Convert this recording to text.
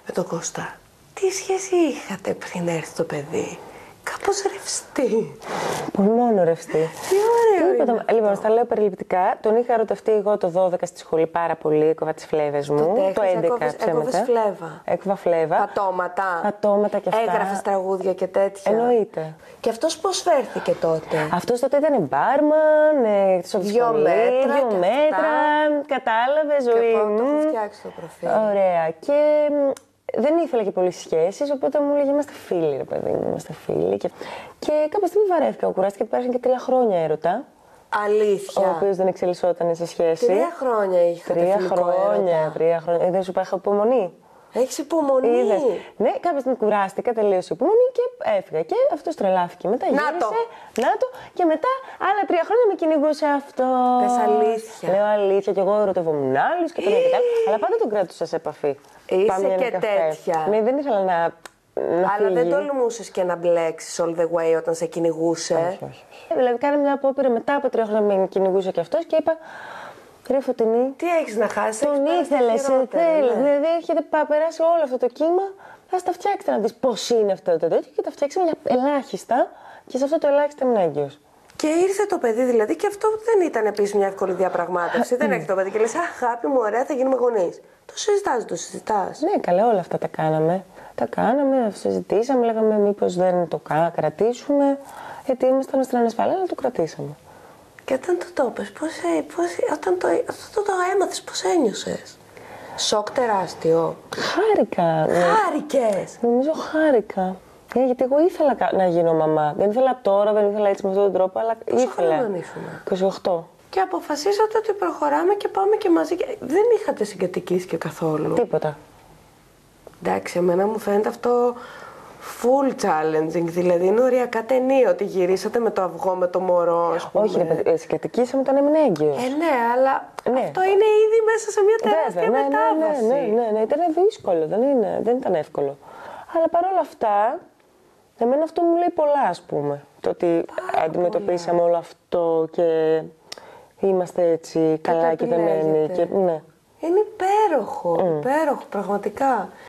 με τον Κώστα, τι σχέση είχατε πριν έρθει το παιδί? Κάπως ρευστή. Πολύ μόνο ρευστή. Τι ωραίο είναι. Λοιπόν, στα λέω περιληπτικά. Τον είχα ερωτευτεί εγώ το 12 στη σχολή πάρα πολύ. Έκοβα τις φλέβες μου. Το 11 έκοβες φλέβα. Έκοβα φλέβα. Πατώματα. Πατώματα και αυτά. Έγραφες τραγούδια και τέτοια. Εννοείται. Και αυτός πώς φέρθηκε τότε? Αυτός τότε ήταν μπάρμαν, Δυο μέτρα. Κατάλαβε, ζωή. Και από το έχω φτιάξει το προφίλ. Ωραία. Και δεν ήθελα και πολλές σχέσεις, οπότε μου έλεγε είμαστε φίλοι, ρε παιδί μου, είμαστε φίλοι. Και κάποια στιγμή βαρέθηκα, κουράστηκα και πέρασαν και 3 χρόνια έρωτα. Αλήθεια. Ο οποίος δεν εξελισσόταν σε σχέση. 3 χρόνια είχατε φιλικό έρωτα. 3 χρόνια. Δεν σου είπα, είχα υπομονή. Έχεις υπομονή. Είδες. Ναι, κάποια στιγμή κουράστηκα, τελείωσε η υπομονή και έφυγα. Και αυτός τρελάθηκε. Μετά γύρισε. Να το. Και μετά άλλα 3 χρόνια με κυνηγούσε αυτό. Πες αλήθεια. Λέω αλήθεια. Και εγώ ερωτευόμουν άλλους και τον και tal. Αλλά πάντα τον κράτουσα σε επαφή. Είσαι και τέτοια. Ναι, δεν ήθελα να. Αλλά δεν τολμούσες και να μπλέξεις all the way όταν σε κυνηγούσε. Όχι. Δηλαδή, κάναμε μια απόπειρα μετά από 3 χρόνια με κυνηγούσε κι αυτός και είπα. Ρε Φωτεινή, τι έχεις να χάσεις? Τον ήθελες, θέλεις. Δηλαδή, έρχεται περάσει όλο αυτό το κύμα, θα τα φτιάξετε να δεις πώς είναι αυτό το τέτοιο και τα φτιάξαμε για ελάχιστα και σε αυτό το ελάχιστα ήμουν έγκυος. Και ήρθε το παιδί δηλαδή και αυτό δεν ήταν επίσης μια εύκολη διαπραγμάτευση. Δεν έρχεται το παιδί και λες αγάπη μου, ωραία, θα γίνουμε γονείς. Το συζητάς. Ναι, καλά, όλα αυτά τα κάναμε. Τα κάναμε, συζητήσαμε, λέγαμε μήπως δεν το κρατήσουμε, γιατί ήμασταν στην ανασφάλεια, αλλά το κρατήσαμε. Και όταν το είπες, όταν το έμαθες, πώς ένιωσες? Σοκ τεράστιο. Χάρηκα. Χάρηκες. Νομίζω χάρηκα. Γιατί εγώ ήθελα να γίνω μαμά. Δεν ήθελα τώρα, δεν ήθελα έτσι με αυτόν τον τρόπο, αλλά ήθελα. Πόσο χρόνο ήσουν? 28. Και αποφασίσατε ότι προχωράμε και πάμε και μαζί. Δεν είχατε συγκατοικήσει και καθόλου? Τίποτα. Εντάξει, εμένα μου φαίνεται αυτό full challenging, δηλαδή είναι οριακά ταινία ότι γυρίσατε με το αυγό με το μωρό. Όχι, ρε παιδί, συγκατοικήσαμε όταν έμεινε έγκυος. Ναι, αλλά αυτό είναι ήδη μέσα σε μια τεράστια μετάβαση. Ναι, ήταν δύσκολο, δεν ήταν εύκολο. Αλλά παρόλα αυτά, εμένα αυτό μου λέει πολλά, ας πούμε. Το ότι αντιμετωπίσαμε όλο αυτό και είμαστε έτσι καλά και δεμένοι. Ναι. Είναι υπέροχο, υπέροχο, πραγματικά.